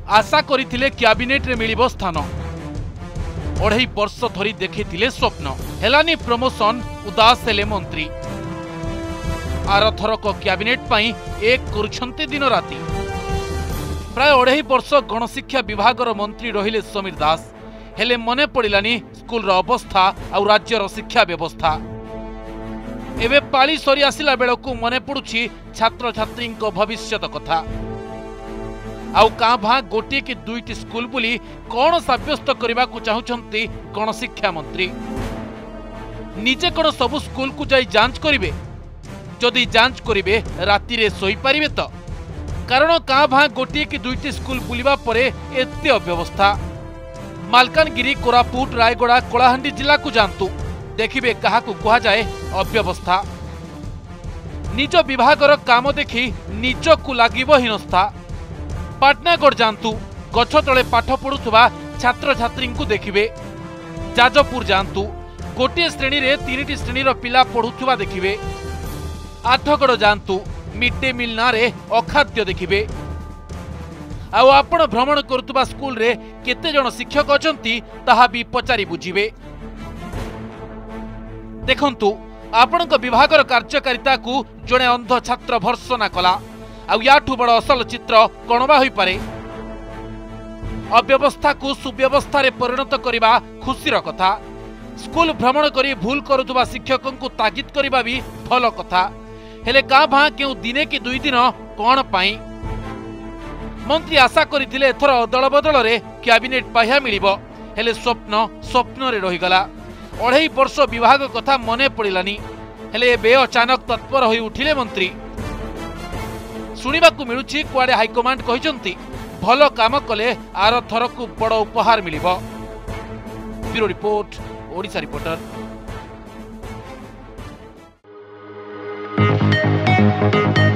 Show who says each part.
Speaker 1: आशा करथिले कैबिनेट रे मिलिबो स्थान। 2.5 वर्ष धरी देखिथिले स्वप्न, हेलानी प्रमोशन, उदास हेले मंत्री। आरथरक कैबिनेट पाई एक करुछन्ते दिन राति। प्राय 2.5 वर्ष गणशिक्षा विभाग मंत्री रहिले समीर दास, हेले मने पड़िलानी स्कूल अवस्था और राज्यर शिक्षा व्यवस्था। एबे पाली सरी आसिला बेलकू मने पड़ुछि छात्र छात्री भविष्यत कथा। आउ कां भां गोटे कि दुईटी स्कूल बुली कौन सब्यस्त करने को चाहूंती गणशिक्षा मंत्री? निजे कौन सबु स्कूल को जाई जांच करिवे? जदि जांच करिवे राति रे सोई पारिबे तो? कारण कां भां गोटे कि दुईटी स्कूल बुलिबा परे एते अव्यवस्था। मालकानगिरी, कोरापुट, रायगड़ा, कलाहांडी जिला को जानतु, देखिबे कहा को कहा जाए अव्यवस्था। निज विभागर काम देखि निज को लागिबो हिनस्था। पाटनागढ़ जानतु, गछ तले पाठ पढ़ुवा छात्र छात्री को देखिबे। जाजपुर जानतु, गोटे श्रेणी रे 3टी श्रेणी पिला पढ़ुवा देखिबे। आठगढ़ जानतु, मिड डे मिल ना रे अखाद्य देखिबे। आउ आपण भ्रमण करुवा स्कूल रे केते जण शिक्षक अछंती ताहा भी पचारि बुझिबे। देखंतु आपणक विभागर कार्यकारिता को जड़े अंध छात्र भर्सना कला। आउ याठू बड़ असल चित्र कौन बा होई पारे? अव्यवस्था को सुव्यवस्था रे परिणत करिबा खुशीर कथा। स्कूल भ्रमण करी भूल करुवा शिक्षकों को तागिद करिबा भी भल कथा। हेले का भां केउ दिने कि 2 दिन कौन पाई? मंत्री आशा करथिले एथर अदल बदल रे कैबिनेट पाह्या मिलिबो, हेले स्वप्न स्वप्न रे रहिगला। 2.5 वर्ष विभाग कथा मने पड़िलानी, हेले बे अचानक तत्पर होई उठिले मंत्री। शुणिबाकू मिलुछि कुआडे हाईकमांड कहिसंती भल काम कले आर थरकू बड़ उपहार मिलिबो। Bureau report, Odisha reporter.